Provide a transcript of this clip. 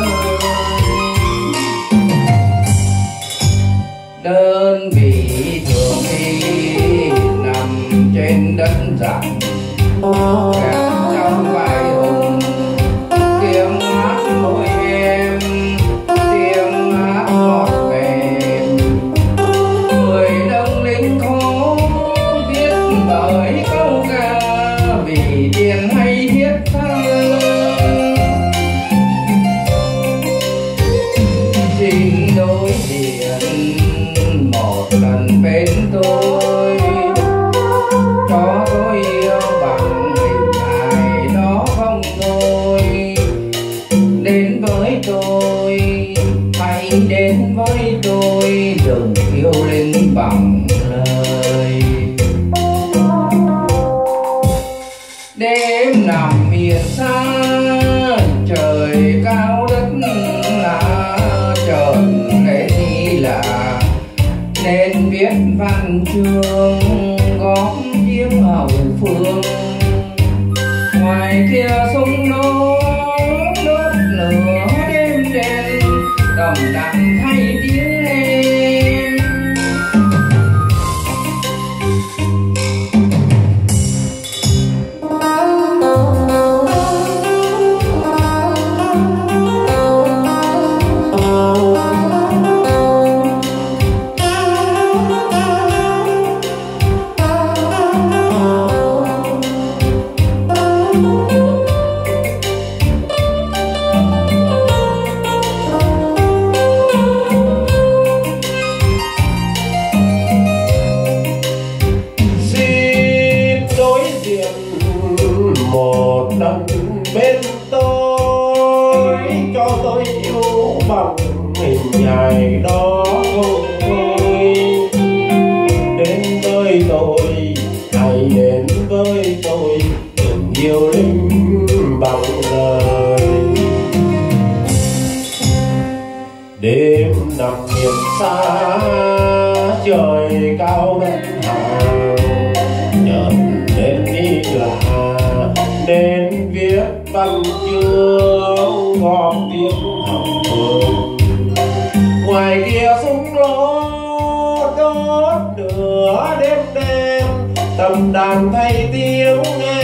Đơn vị thường thì nằm trên đất rộng, kèm trong vai hùng tiếng hát môi em, tiếng hát ngọt mềm. Người đông lính khó viết bởi câu ca vì tiền hay thiết tha. Xin đối diện một lần bên tôi, cho tôi yêu bằng hình hài đó không thôi. Đến với tôi, hãy đến với tôi, đừng yêu linh bằng lời. Đêm nằm miền xa, trời cao đất lạ, trời lễ thi lạ nên viết văn chương góp tiếng hậu phương. Ngoài kia sông nô đốt lửa đêm đen, đầm đặng thay tiếng em. Một lần bên tôi, cho tôi yêu bằng hình hài đó không thôi. Đến với tôi, hãy đến với tôi, đừng yêu linh bằng lời. Đêm nằm miền xa, trời cao đất hàng, nhận đến đi là nên viết văn chương góp tiếng hậu phương. Ngoài kia súng lỗ đốt lửa đêm đêm, tầm đàn thay tiếng nghe.